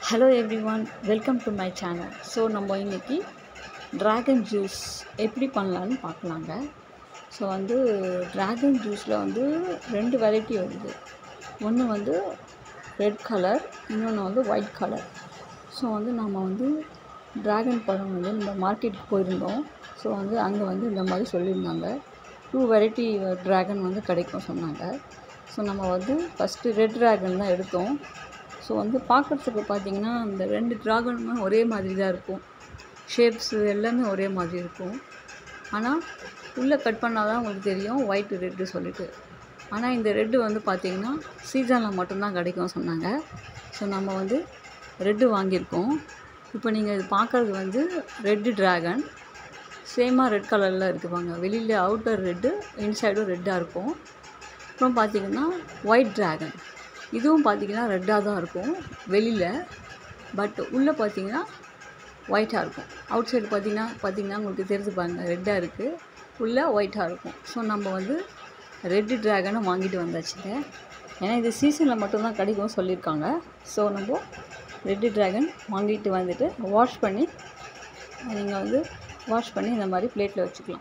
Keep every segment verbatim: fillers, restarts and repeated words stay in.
Hello everyone, welcome to my channel. So நம்ம இன்றைக்கி dragon juice எப்படி பண்ணலான்னு பார்க்கலாங்க. ஸோ வந்து ட்ராகன் ஜூஸில் வந்து ரெண்டு வெரைட்டி வருது. ஒன்று வந்து ரெட் கலர், இன்னொன்று வந்து ஒயிட் கலர். ஸோ வந்து நம்ம வந்து ட்ராகன் பழம் வந்து நம்ம மார்க்கெட்டுக்கு போயிருந்தோம். ஸோ வந்து அங்கே வந்து இந்த மாதிரி சொல்லியிருந்தாங்க, டூ வெரைட்டி ட்ராகன் வந்து கிடைக்கும் சொன்னாங்க. ஸோ நம்ம வந்து ஃபஸ்ட்டு ரெட் ட்ராகன் தான் எடுத்தோம். ஸோ வந்து பார்க்குறதுக்கு பார்த்திங்கன்னா அந்த ரெண்டு ட்ராகனுமே ஒரே மாதிரி தான் இருக்கும், ஷேப்ஸு எல்லாமே ஒரே மாதிரி இருக்கும். ஆனால் உள்ளே கட் பண்ணால் தான் உங்களுக்கு தெரியும் ஒயிட்டு ரெட்டு சொல்லிட்டு. ஆனால் இந்த ரெட்டு வந்து பார்த்திங்கன்னா சீசனில் மட்டும்தான் கிடைக்கும் சொன்னாங்க. ஸோ நம்ம வந்து ரெட்டு வாங்கியிருக்கோம். இப்போ நீங்கள் இது பார்க்குறது வந்து ரெட்டு ட்ராகன், சேமாக ரெட் கலரில் இருக்குவாங்க. வெளியில் அவுட்டர் ரெட்டு, இன்சைடும் ரெட்டாக இருக்கும். அப்புறம் பார்த்திங்கன்னா ஒயிட் ட்ராகன், இதுவும் பார்த்திங்கன்னா ரெட்டாக தான் இருக்கும் வெளியில், பட் உள்ளே பார்த்திங்கன்னா ஒயிட்டாக இருக்கும். அவுட் சைடு பார்த்திங்கன்னா பார்த்திங்கன்னா உங்களுக்கு தெரிஞ்சு பாருங்கள், ரெட்டாக இருக்குது, உள்ளே ஒயிட்டாக இருக்கும். ஸோ நம்ம வந்து ரெட்டு ட்ராகனை வாங்கிட்டு வந்தாச்சுங்க. ஏன்னா இது சீசனில் மட்டும்தான் கிடைக்கும் சொல்லியிருக்காங்க. ஸோ நம்ம ரெட்டு ட்ராகன் வாங்கிட்டு வந்துட்டு வாஷ் பண்ணி நீங்கள் வந்து வாஷ் பண்ணி இந்த மாதிரி பிளேட்டில் வச்சுக்கலாம்.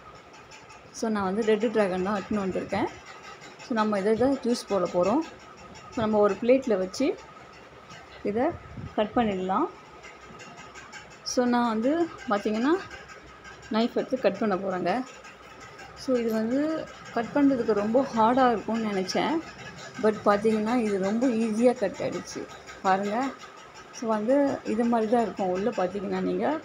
ஸோ நான் வந்து ரெட்டு ட்ராகன் தான் எடுத்துன்னு வந்திருக்கேன். ஸோ நம்ம இதை தான் ஜூஸ் போட போகிறோம். ஸோ நம்ம ஒரு பிளேட்டில் வச்சு இதை கட் பண்ணிடலாம். ஸோ நான் வந்து பார்த்திங்கன்னா நைஃப் எடுத்து கட் பண்ண போகிறேங்க. ஸோ இது வந்து கட் பண்ணுறதுக்கு ரொம்ப ஹார்டாக இருக்கும்னு நினச்சேன், பட் பார்த்திங்கன்னா இது ரொம்ப ஈஸியாக கட் ஆகிடுச்சு பாருங்கள். ஸோ வந்து இது மாதிரி தான் இருக்கும். உள்ளே பார்த்திங்கன்னா நீங்கள்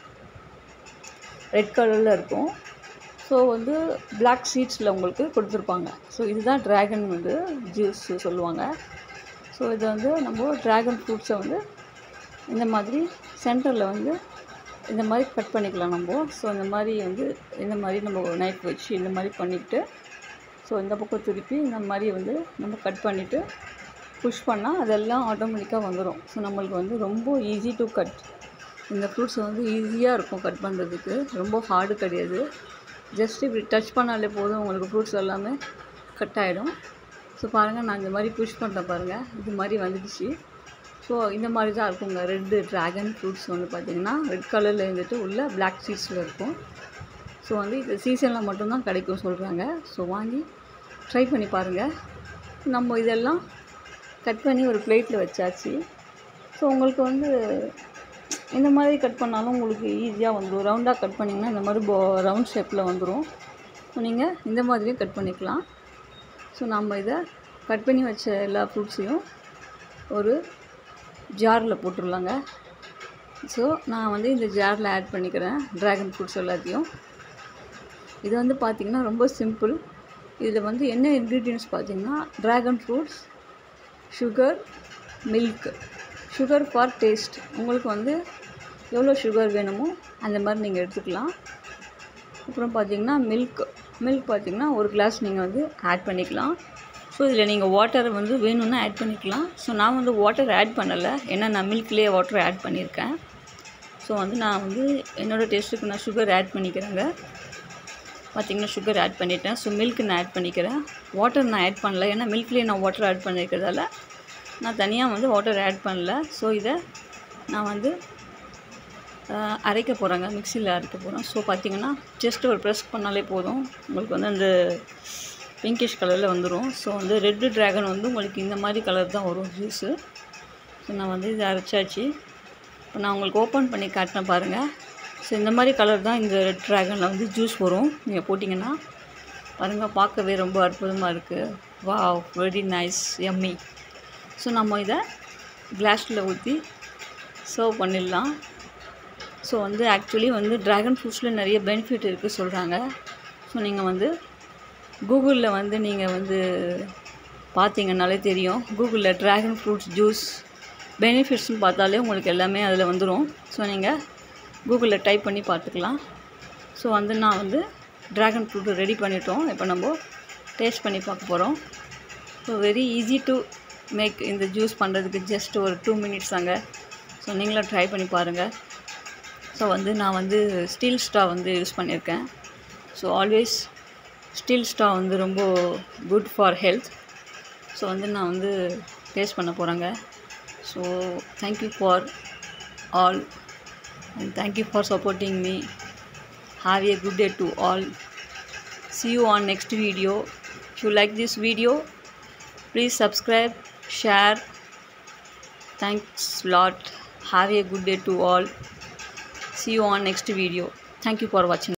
ரெட் கலரில் இருக்கும். ஸோ வந்து பிளாக் ஷீட்ஸில் உங்களுக்கு கொடுத்துருப்பாங்க. ஸோ இதுதான் ட்ராகன் வந்து ஜூஸ் சொல்லுவாங்க. ஸோ இதை வந்து நம்ம ட்ராகன் ஃப்ரூட்ஸை வந்து இந்த மாதிரி சென்டரில் வந்து இந்த மாதிரி கட் பண்ணிக்கலாம் நம்ம. ஸோ இந்த மாதிரி வந்து இந்த மாதிரி நம்ம நைஃப் வச்சு இந்த மாதிரி பண்ணிவிட்டு, ஸோ இந்த பக்கம் திருப்பி இந்த மாதிரி வந்து நம்ம கட் பண்ணிவிட்டு புஷ் பண்ணால் அதெல்லாம் ஆட்டோமேட்டிக்காக வந்துடும். ஸோ நம்மளுக்கு வந்து ரொம்ப ஈஸி டு கட். இந்த ஃப்ரூட்ஸ் வந்து ஈஸியாக இருக்கும் கட் பண்ணுறதுக்கு, ரொம்ப ஹார்டு கிடையாது. ஜஸ்ட் இப்படி டச் பண்ணாலே போதும், உங்களுக்கு ஃப்ரூட்ஸ் எல்லாமே கட் ஆகிடும். ஸோ பாருங்கள், நான் இந்த மாதிரி புஷ் பண்ணுறேன் பாருங்கள், இது மாதிரி வந்துடுச்சு. ஸோ இந்த மாதிரி தான் இருக்குங்க ரெட்டு ட்ராகன் ஃப்ரூட்ஸ் வந்து பார்த்திங்கன்னா ரெட் கலரில் இருந்துட்டு உள்ள பிளாக் சீட்ஸில் இருக்கும். ஸோ வந்து இது சீசனில் மட்டும்தான் கிடைக்கும் சொல்கிறாங்க. ஸோ வாங்கி ட்ரை பண்ணி பாருங்கள். நம்ம இதெல்லாம் கட் பண்ணி ஒரு பிளேட்டில் வச்சாச்சு. ஸோ உங்களுக்கு வந்து இந்த மாதிரி கட் பண்ணாலும் உங்களுக்கு ஈஸியாக வந்துடும். ரவுண்டாக கட் பண்ணிங்கன்னா இந்த மாதிரி போ ரவுண்ட் ஷேப்பில் வந்துடும். ஸோ நீங்கள் இந்த மாதிரியும் கட் பண்ணிக்கலாம். ஸோ நம்ம இதை கட் பண்ணி வச்ச எல்லா ஃப்ரூட்ஸையும் ஒரு ஜாரில் போட்டுடலாங்க. ஸோ நான் வந்து இந்த ஜாரில் ஆட் பண்ணிக்கிறேன் ட்ராகன் ஃப்ரூட்ஸ் எல்லாத்தையும். இது வந்து பார்த்திங்கன்னா ரொம்ப சிம்பிள். இதில் வந்து என்ன இன்க்ரீடியன்ட்ஸ் பார்த்திங்கன்னா dragon fruits, sugar, milk. Sugar for taste, உங்களுக்கு வந்து எவ்வளோ சுகர் வேணுமோ அந்த மாதிரி நீங்கள் எடுத்துக்கலாம். அப்புறம் பார்த்திங்கன்னா மில்க் மில்க் பார்த்திங்கன்னா ஒரு கிளாஸ் நீங்கள் வந்து ஆட் பண்ணிக்கலாம். ஸோ இதில் நீங்கள் வாட்டர் வந்து வேணும்னா ஆட் பண்ணிக்கலாம். ஸோ நான் வந்து வாட்டர் ஆட் பண்ணலை, ஏன்னா நான் மில்க்லேயே வாட்டர் ஆட் பண்ணியிருக்கேன். ஸோ வந்து நான் வந்து என்னோடய டேஸ்ட்டுக்கு நான் சுகர் ஆட் பண்ணிக்கிறேங்க. பார்த்திங்கன்னா சுகர் ஆட் பண்ணிட்டேன். ஸோ மில்க் நான் ஆட் பண்ணிக்கிறேன். வாட்டர் நான் ஆட் பண்ணல, ஏன்னா மில்க்லேயே நான் வாட்டர் ஆட் பண்ணியிருக்கிறதால நான் தனியாக வந்து வாட்டர் ஆட் பண்ணல. ஸோ இதை நான் வந்து அரைக்க போகிறேங்க, மிக்சியில் அரைக்க போகிறேன். ஸோ பார்த்திங்கன்னா ஜஸ்ட் ஒரு ப்ரெஸ் பண்ணாலே போதும், உங்களுக்கு வந்து அந்த பிங்கிஷ் கலரில் வந்துடும். ஸோ வந்து ரெட்டு ட்ராகன் வந்து உங்களுக்கு இந்த மாதிரி கலர் தான் வரும் ஜூஸு. ஸோ நான் வந்து இதை அரைச்சாச்சு. இப்போ நான் உங்களுக்கு ஓப்பன் பண்ணி காட்டினேன் பாருங்கள். ஸோ இந்த மாதிரி கலர் தான் இந்த ரெட் ட்ராகனில் வந்து ஜூஸ் வரும். நீங்கள் போட்டிங்கன்னா பாருங்கள், பார்க்கவே ரொம்ப அற்புதமாக இருக்குது. Wow, very nice, yummy. So நம்ம இதை கிளாஸில் ஊற்றி சர்வ் பண்ணிடலாம். ஸோ வந்து ஆக்சுவலி வந்து ட்ராகன் ஃப்ரூட்ஸில் நிறைய பெனிஃபிட் இருக்குது சொல்கிறாங்க. ஸோ நீங்கள் வந்து கூகுளில் வந்து நீங்கள் வந்து பார்த்தீங்கன்னாலே தெரியும். கூகுளில் ட்ராகன் ஃப்ரூட்ஸ் ஜூஸ் பெனிஃபிட்ஸ்னு பார்த்தாலே உங்களுக்கு எல்லாமே அதில் வந்துடும். ஸோ நீங்கள் கூகுளில் டைப் பண்ணி பார்த்துக்கலாம். ஸோ வந்து நான் வந்து ட்ராகன் ஃப்ரூட் ரெடி பண்ணிட்டோம். இப்போ நம்ம டேஸ்ட் பண்ணி பார்க்க போகிறோம். So very easy to make. இந்த ஜூஸ் பண்ணுறதுக்கு ஜஸ்ட் ஒரு டூ மினிட்ஸ் தாங்க. ஸோ நீங்களும் ட்ரை பண்ணி பாருங்கள். ஸோ வந்து நான் வந்து ஸ்டீல் ஸ்ட்ரா வந்து யூஸ் பண்ணியிருக்கேன். ஸோ ஆல்வேஸ் ஸ்டீல் ஸ்ட்ரா வந்து ரொம்ப குட் ஃபார் ஹெல்த். ஸோ வந்து நான் வந்து டேஸ்ட் பண்ண போகிறேங்க. So thank you for all, and thank you for supporting me. Have a good day to all. See you on next video. If you like this video, please subscribe, share. Thanks a lot. Have a good day to all. See you on next video. Thank you for watching.